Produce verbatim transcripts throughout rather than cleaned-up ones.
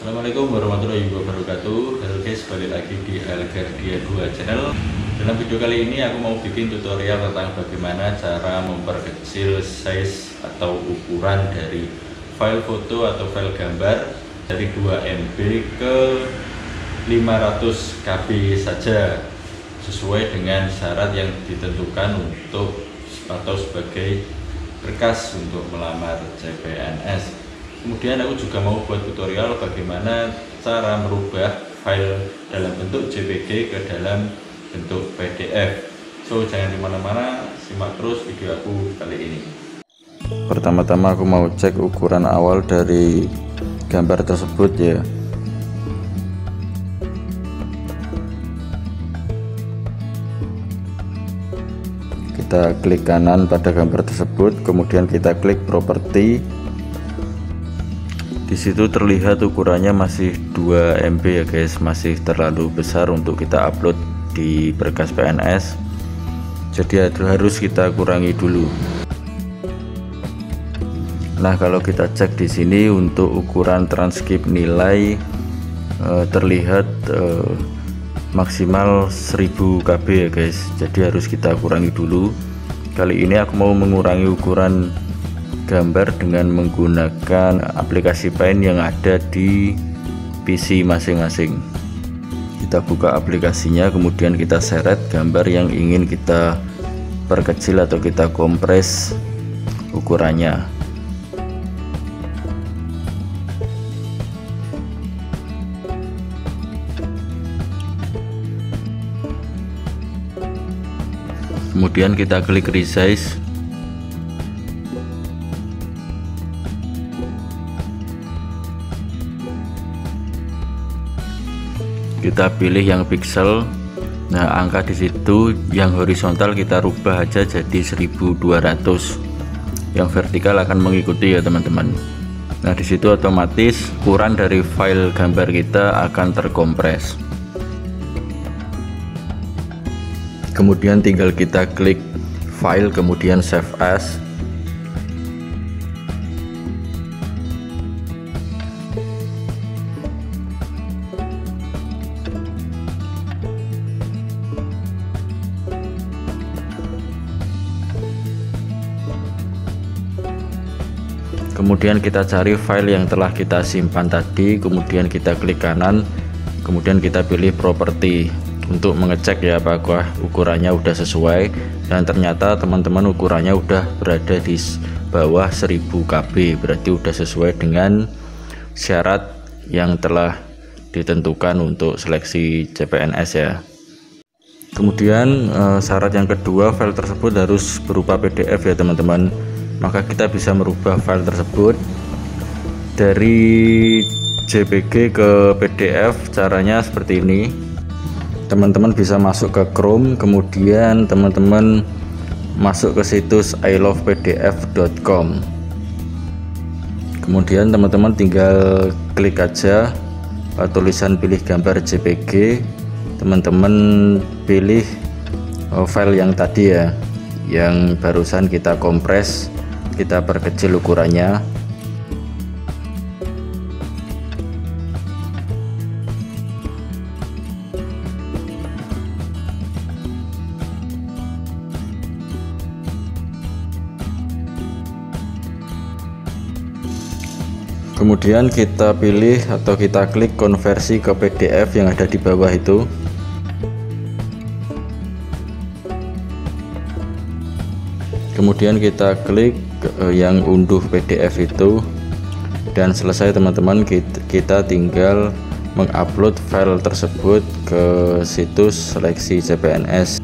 Assalamualaikum warahmatullahi wabarakatuh. Halo guys, balik lagi di Algardia dua channel. Dalam video kali ini aku mau bikin tutorial tentang bagaimana cara memperkecil size atau ukuran dari file foto atau file gambar dari dua M B ke lima ratus K B saja, sesuai dengan syarat yang ditentukan untuk atau sebagai berkas untuk melamar C P N S. Kemudian aku juga mau buat tutorial bagaimana cara merubah file dalam bentuk J P G ke dalam bentuk P D F. So jangan dimana-mana, simak terus video aku kali ini. Pertama-tama aku mau cek ukuran awal dari gambar tersebut ya. Kita klik kanan pada gambar tersebut, kemudian kita klik properti. Di situ terlihat ukurannya masih dua M B ya guys, masih terlalu besar untuk kita upload di berkas P N S. Jadi harus kita kurangi dulu. Nah, kalau kita cek di sini untuk ukuran transkrip nilai eh, terlihat eh, maksimal seribu K B ya guys. Jadi harus kita kurangi dulu. Kali ini aku mau mengurangi ukuran gambar dengan menggunakan aplikasi Paint yang ada di P C masing-masing. Kita buka aplikasinya, kemudian kita seret gambar yang ingin kita perkecil atau kita kompres ukurannya. Kemudian kita klik resize. Kita pilih yang pixel. Nah, angka di situ yang horizontal kita rubah aja jadi seribu dua ratus. Yang vertikal akan mengikuti ya teman-teman. Nah, di situ otomatis ukuran dari file gambar kita akan terkompres. Kemudian tinggal kita klik file, kemudian save as. Kemudian kita cari file yang telah kita simpan tadi, kemudian kita klik kanan, kemudian kita pilih properti untuk mengecek ya apakah ukurannya udah sesuai. Dan ternyata teman-teman ukurannya udah berada di bawah seribu K B, berarti udah sesuai dengan syarat yang telah ditentukan untuk seleksi C P N S ya. Kemudian eh, syarat yang kedua, file tersebut harus berupa P D F ya teman-teman. Maka kita bisa merubah file tersebut dari J P G ke P D F. Caranya seperti ini. Teman-teman bisa masuk ke Chrome, kemudian teman-teman masuk ke situs i love p d f dot com. Kemudian teman-teman tinggal klik aja uh, tulisan pilih gambar J P G. Teman-teman pilih uh, file yang tadi ya, yang barusan kita kompres, kita perkecil ukurannya. Kemudian kita pilih atau kita klik konversi ke P D F yang ada di bawah itu. Kemudian kita klik yang unduh P D F itu, dan selesai teman-teman. Kita tinggal mengupload file tersebut ke situs seleksi C P N S.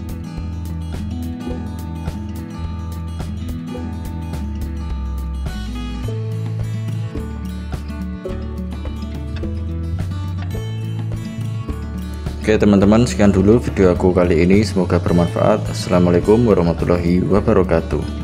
Oke teman-teman, sekian dulu video aku kali ini, semoga bermanfaat. Assalamualaikum warahmatullahi wabarakatuh.